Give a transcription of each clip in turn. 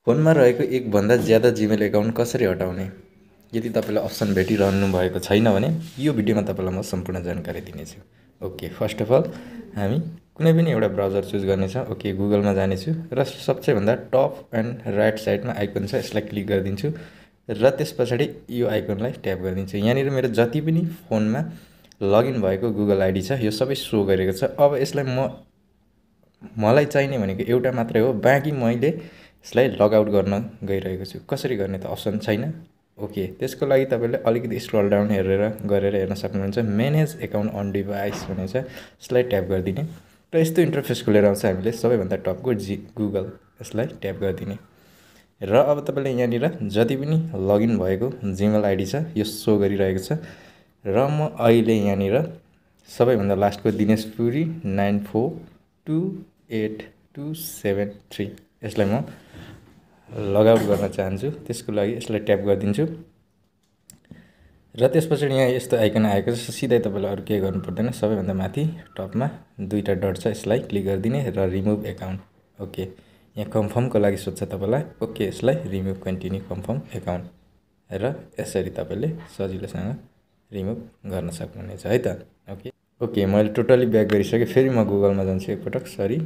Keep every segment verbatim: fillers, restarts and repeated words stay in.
फोनमा रहेको एक भन्दा ज्यादा जीमेल एकाउन्ट कसरी हटाउने? यदि तपाईलाई अप्सन भेटिरहनु भएको छैन भने यो भिडियोमा तपाईलाई म सम्पूर्ण जानकारी दिनेछु। ओके, फर्स्ट अफ अल हामी कुनै पनि एउटा ब्राउजर चुज गर्नेछौँ। ओके, गुगलमा जानेछु र सबैभन्दा टप एन्ड राइट साइडमा आइकन छ, यसलाई क्लिक गरिदिन्छु र त्यसपछाडि यो आइकनलाई ट्याप गरिदिन्छु। यहाँनिर मेरो जति पनि फोनमा लगइन भएको गुगल आइडी छ यो सबै सो गरेको छ। अब यसलाई म मलाई चाहिने भनेको एउटा मात्रै हो, बाँकी मैले यसलाई लगआउट गर्न गइरहेको छु। कसरी गर्ने त अप्सन छैन। ओके, त्यसको लागि तपाईले अलिकति स्क्रल डाउन हेरेर गरेर हेर्न सक्नुहुन्छ। म्यानेज एकाउन्ट अन डिभाइस भनेको छ, यसलाई ट्याप गरिदिने र यस्तो इन्टरफेस खुलेर आउँछ। हामीले सबैभन्दा टपको जी गुगल यसलाई ट्याप गरिदिने र अब तपाईले यहाँनिर जति पनि लगइन भएको जीमेल आइडी छ यो सो गरिरहेको छ र म अहिले यहाँनिर सबैभन्दा लास्टको Dinesh Puri nine four two eight two seven three यसलाई म लगआउट गर्न चाहन्छु। त्यसको लागि यसलाई ट्याप गरिदिन्छु र त्यसपछि यहाँ यस्तो आइकन आएको छ। सिधै तपाईले अरु केही गर्नु पर्दैन, सबैभन्दा माथि टपमा दुईटा डट छ, यसलाई क्लिक गरिदिने र रिमुभ एकाउन्ट। ओके, यहाँ कन्फर्मको लागि सोध्छ तपाईलाई। ओके, यसलाई रिमुभ कन्टिन्यू कन्फर्म एकाउन्ट र यसरी तपाईले सजिलोसँग रिमुभ गर्न सक्नुहुनेछ है त। ओके ओके मैले टोटली ब्याक गरिसके। फेरि म गुगलमा जान्छु एकपटक। सरी,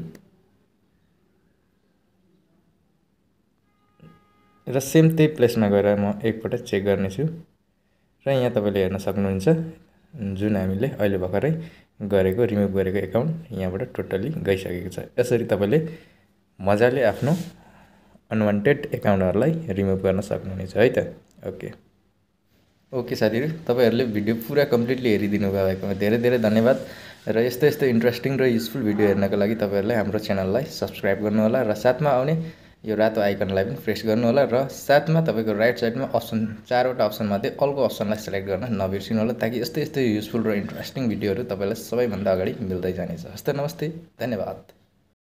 र सेम त्यही प्लेसमा गएर म एकपटक चेक गर्नेछु र यहाँ तपाईले हेर्न सक्नुहुन्छ जुन हामीले अहिले भर्खरै गरेको रिमुभ गरेको एकाउन्ट यहाँबाट टोटली गइसकेको छ। यसरी तपाईले मजाले आफ्नो अनवान्टेड एकाउन्टहरुलाई रिमुभ गर्न सक्नुहुनेछ है त। ओके ओके साथीहरु, तपाईहरुले भिडियो पुरा कम्प्लिटली हेरिदिनु भएकोमा धेरै धेरै धन्यवाद र यस्तो यस्तो इन्ट्रेस्टिङ र युजफुल भिडियो हेर्नको लागि तपाईहरुले हाम्रो च्यानललाई सब्स्क्राइब गर्नु होला र साथमा आउने यो रातो आइकनलाई पनि प्रेस गर्नु होला र साथमा तपाईको राइट साइडमा अप्सन चारवटा अप्सन मध्ये अलको अप्सनलाई सिलेक्ट गर्न नबिर्सिनु होला, ताकि यस्तै यस्तै युजफुल र इन्ट्रेस्टिङ भिडियोहरु तपाईलाई सबैभन्दा अगाडि मिल्दै जानेछ। हस्त नमस्ते, धन्यवाद।